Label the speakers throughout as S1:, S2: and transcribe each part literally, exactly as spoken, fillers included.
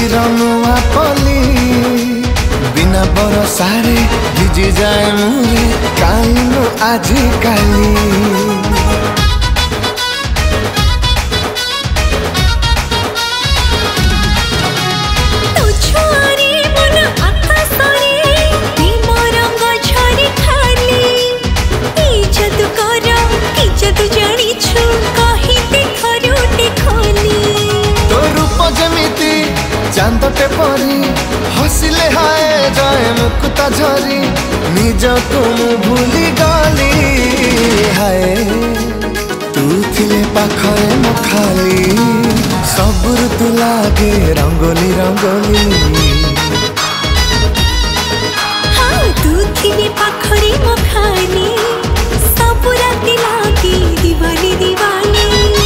S1: नुआ पली बिना बरसारे भिजी जाए मुरे कालू आजी काली। चांदटे परी हसिले हाय जाए मुकुता झरी निज को भूली गली हाय तू थिले पाखरे म खाली सबुर तू लागे रंगोली रंगोली।
S2: हाँ तू थिले पाखरे म खाली सबुर तू लागे दीवानी दीवानी।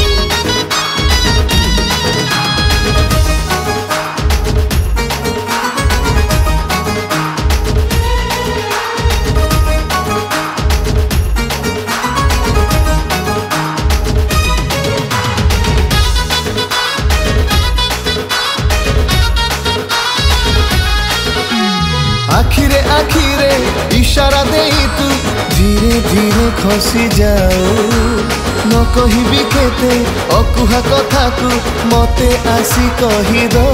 S1: आखिरे आखिरे इशारा दे तू धीरे धीरे खसी जाओ न कहिबी केते अकुहा कथा को मते आसी कहि दो।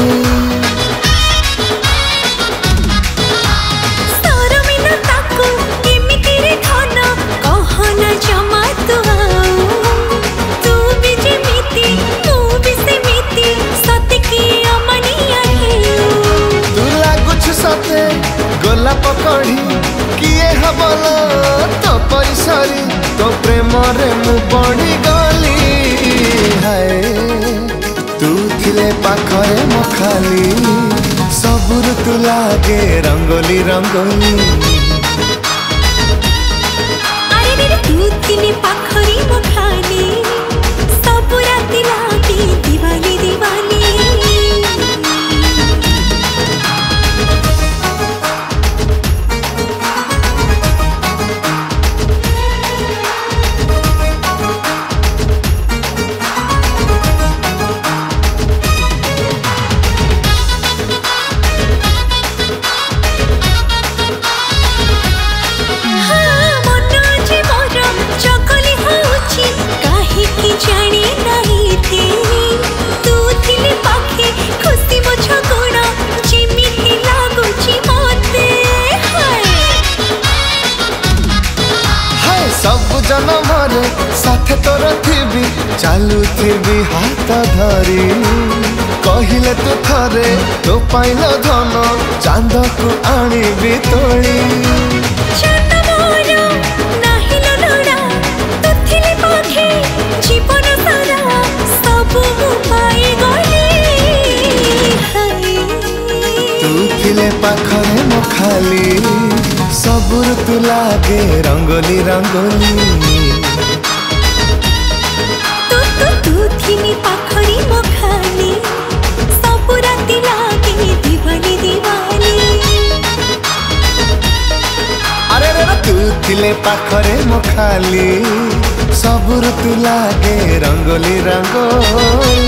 S1: गोला पकड़ी किए हबल तो परिसरी तो प्रेम रे मु पड़ी गली हाय तू थिले पाखरे म खाली सबुर तू लागे रंगोली रंगोली।
S2: अरे रे तू थिले पाखरे म खाली सबुर तू लागे दीवानी दीवानी।
S1: सब जन्म रे साथे तोर थिबी चालू थिबी हाथ धरी कहिले तू थरे तो पाइल धन चांद को आनिबी तोड़ी। तू थिले पाखरे म खाली सबुर तू लागे रंगोली रंगोली।
S2: तू तू तू थिले पाखरे म खाली सबुर तू लागे दीवानी दीवानी।
S1: अरे रे तू थिले पाखरे म खाली सबुर तू लागे रंगोली रंगोली।